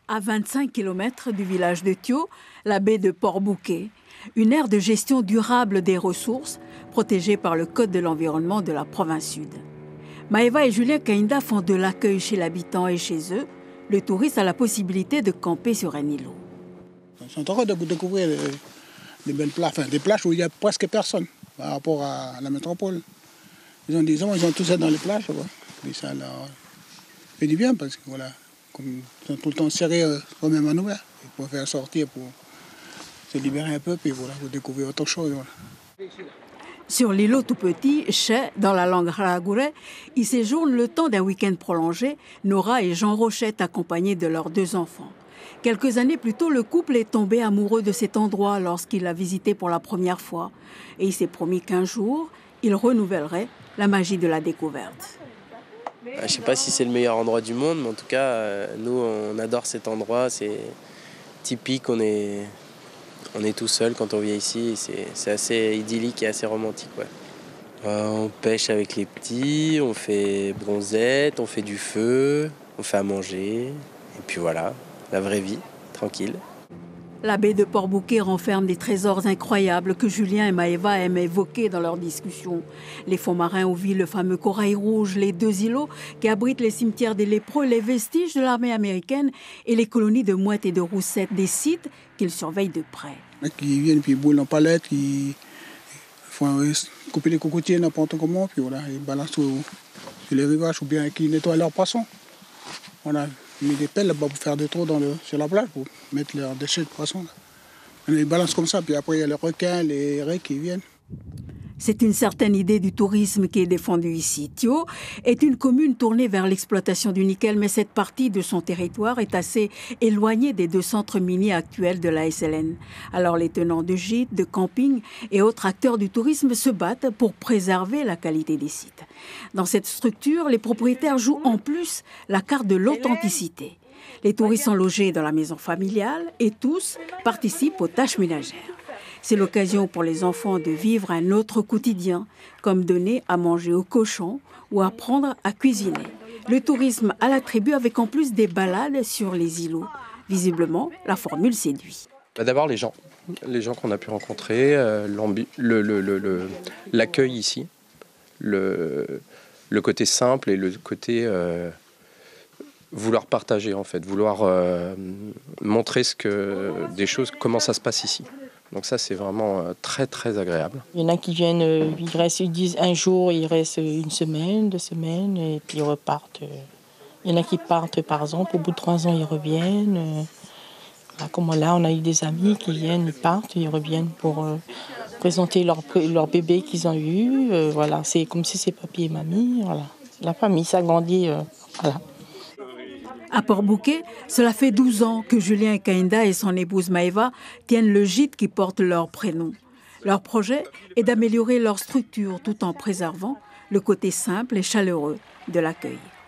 À 25 km du village de Thio, la baie de Port-Bouquet, une aire de gestion durable des ressources protégée par le Code de l'environnement de la province sud. Maëva et Julien Kainda font de l'accueil chez l'habitant et chez eux. Le touriste a la possibilité de camper sur un îlot. Ils sont en train de découvrir des belles plages, des plages où il n'y a presque personne par rapport à la métropole. Ils ont tout ça dans les plages. Et ça leur fait du bien parce que voilà, comme ils sont tout le temps serrés eux-mêmes en ouvert. Ils préfèrent sortir pour se libérer un peu puis voilà, pour découvrir autre chose. Voilà. Sur l'îlot tout petit, Che, dans la langue Haragouré, ils séjournent le temps d'un week-end prolongé, Nora et Jean Rochette accompagnés de leurs 2 enfants. Quelques années plus tôt, le couple est tombé amoureux de cet endroit lorsqu'il l'a visité pour la première fois. Et il s'est promis qu'un jour, il renouvellerait la magie de la découverte. Je ne sais pas si c'est le meilleur endroit du monde, mais en tout cas, nous, on adore cet endroit. C'est typique, on est tout seul quand on vient ici. C'est assez idyllique et assez romantique. Ouais. On pêche avec les petits, on fait bronzette, on fait du feu, on fait à manger. Et puis voilà, la vraie vie, tranquille. La baie de Port-Bouquet renferme des trésors incroyables que Julien et Maëva aiment évoquer dans leurs discussions. Les fonds marins où vit le fameux corail rouge, les 2 îlots qui abritent les cimetières des lépreux, les vestiges de l'armée américaine et les colonies de mouettes et de roussettes, des sites qu'ils surveillent de près. Ils viennent puis ils boulent en palette, ils font couper les cocotiers n'importe comment, puis voilà, ils balancent sur les rivages ou bien qu'ils nettoient leurs poissons. Voilà. Ils mettent des pelles là-bas pour faire des trous sur la plage, pour mettre leurs déchets de poissons. Ils balancent comme ça, puis après il y a les requins, les raies qui viennent. C'est une certaine idée du tourisme qui est défendue ici. Thio est une commune tournée vers l'exploitation du nickel, mais cette partie de son territoire est assez éloignée des 2 centres miniers actuels de la SLN. Alors les tenants de gîtes, de camping et autres acteurs du tourisme se battent pour préserver la qualité des sites. Dans cette structure, les propriétaires jouent en plus la carte de l'authenticité. Les touristes sont logés dans la maison familiale et tous participent aux tâches ménagères. C'est l'occasion pour les enfants de vivre un autre quotidien, comme donner à manger aux cochons ou apprendre à cuisiner. Le tourisme à la tribu avec en plus des balades sur les îlots. Visiblement, la formule séduit. D'abord les gens qu'on a pu rencontrer, l'accueil ici, le côté simple et le côté vouloir partager en fait, vouloir montrer des choses, comment ça se passe ici. Donc ça, c'est vraiment très, très agréable. Il y en a qui viennent, ils disent un jour, ils restent 1 semaine, 2 semaines, et puis ils repartent. Il y en a qui partent, par exemple, au bout de 3 ans, ils reviennent. Comme là, on a eu des amis qui viennent, ils partent, ils reviennent pour présenter leur bébé qu'ils ont eu. Voilà, c'est comme si c'est papy et mamie. Voilà. La famille s'agrandit. Voilà. À Port-Bouquet, cela fait 12 ans que Julien Kainda et son épouse Maëva tiennent le gîte qui porte leur prénom. Leur projet est d'améliorer leur structure tout en préservant le côté simple et chaleureux de l'accueil.